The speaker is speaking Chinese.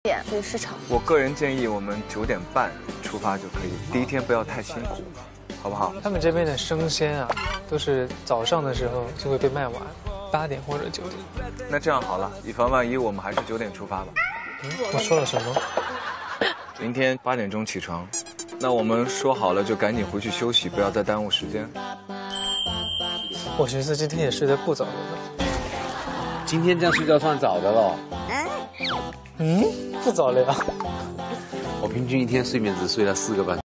点去市场。 我个人建议我们9点半出发就可以，第一天不要太辛苦，好不好？ 他们这边的生鲜啊，都是早上的时候就会被卖完，8点或者9点。 那这样好了，以防万一，我们还是9点出发吧。 我说了什么？ 明天8点钟起床，那我们说好了就赶紧回去休息，不要再耽误时间。 我寻思今天也睡得不早了呢。 今天这样睡觉算早的了。 不早了呀。 我平均一天睡眠只睡了4个半。